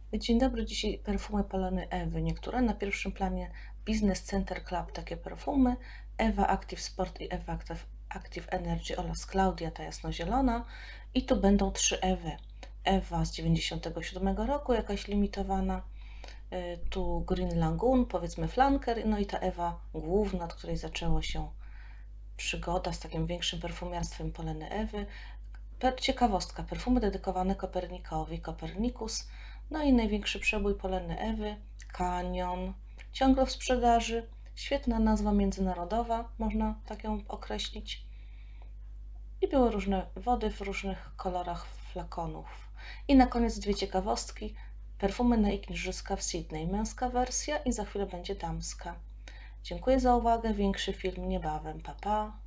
Dzień dobry, dzisiaj perfumy Polony Ewy. Niektóre na pierwszym planie Business Center Club, takie perfumy, Ewa Active Sport i Ewa Active Energy oraz Claudia, ta jasnozielona. I tu będą trzy Ewy. Ewa z 97 roku, jakaś limitowana, tu Green Lagoon, powiedzmy flanker, no i ta Ewa główna, od której zaczęło się przygoda z takim większym perfumiarstwem Polony Ewy. Ciekawostka, perfumy dedykowane Kopernikowi, Copernicus, no i największy przebój Poleny Ewy, Canyon, ciągle w sprzedaży, świetna nazwa międzynarodowa, można tak ją określić. I były różne wody w różnych kolorach flakonów. I na koniec dwie ciekawostki, perfumy na igrzyska w Sydney, męska wersja i za chwilę będzie damska. Dziękuję za uwagę, większy film niebawem, pa pa!